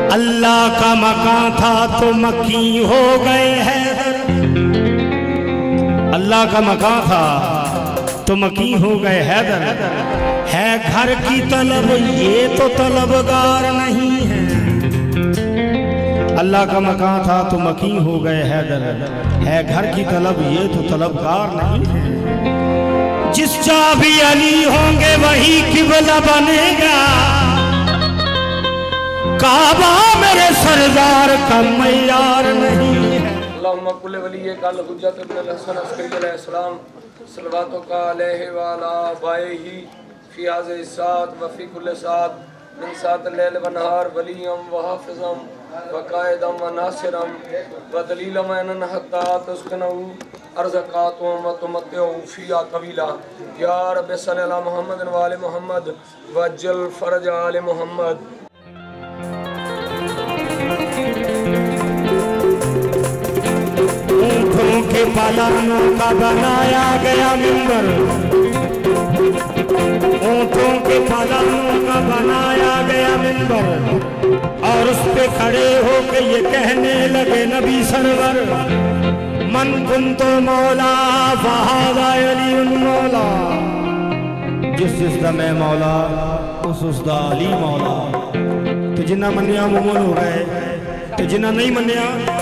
अल्लाह का मकान था तो मक्की हो गए हैदर। अल्लाह का मकान था तो मक्की हो गए हैदर। है घर की तलब ये तो तलबगार नहीं है। अल्लाह का मकान था तो मक्की हो गए हैदर। है घर की तलब ये तो तलबगार नहीं है। जिस चा भी अली होंगे वही किबला बनेगा। काबा मेरे सरदार का मयार नहीं है। अल्लाहुम्मा कुल्ले वली कल हुज्जत इब्न हसन अस्करी अलैहिस्सलाम सल्लल्लाहु अलैहि व अला बाइही फी हाज़िहि सात व फी कुल्ले सात मिन सात लैल व नहार वलियम व हाफिज़म व कायदम व नासिरम व दलीलम अन हत्ता तस्कनहु अर्ज़क़ातु व तुमत्तिउ फ़ीहा तवीला। या रब्बि सल्लि अला मुहम्मद व आलि मुहम्मद व अज्जल फ़रज आलि मुहम्मद। ऊँटों के पालानों का बनाया गया मिंबर। ऊँटों के पालानों का बनाया गया मिंबर और उस पे खड़े होके ये कहने लगे नबी सरवर मन कुंतो मौला फ़हाज़ा अलीउन मौला। जिस दा मैं मौला उस दा अली मौला। तो जिन्ना मन्निया मुमन हो गए तो जिन्ना नहीं मन्निया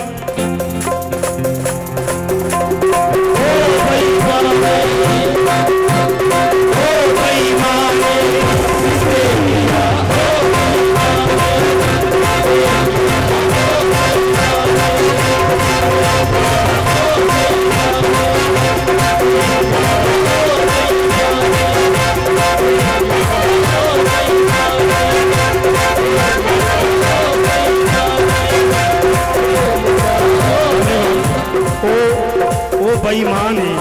बेईमान है।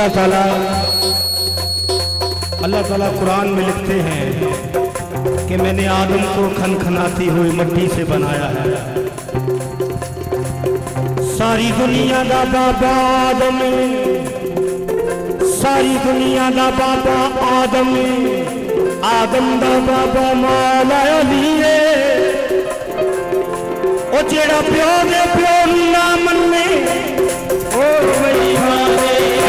अल्लाह ताला कुरान में लिखते हैं कि मैंने आदम को खनखनाती हुई मिट्टी से बनाया है। सारी दुनिया दा बाबा आदम, सारी दुनिया दा बाबा आदम, आदम दा बाबा मौला अली है। ओ जेड़ा प्यो दे प्यो ना मन्ने ओ बेईमाने,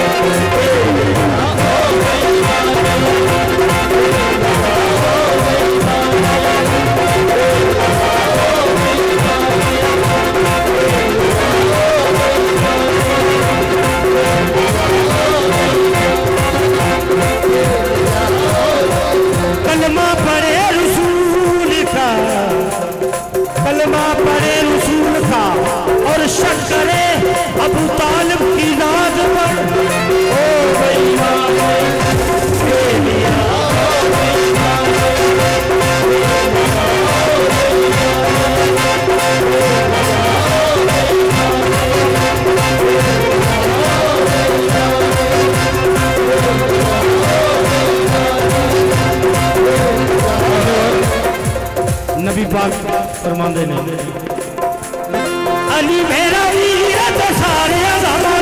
कलमा पढ़े रसूल का, कलमा पढ़े रसूल का और शक करे अबू तालिब की जात पर। ओ बेईमाने नबी पाक फरमाते ने अली मेरा वीर तो सारे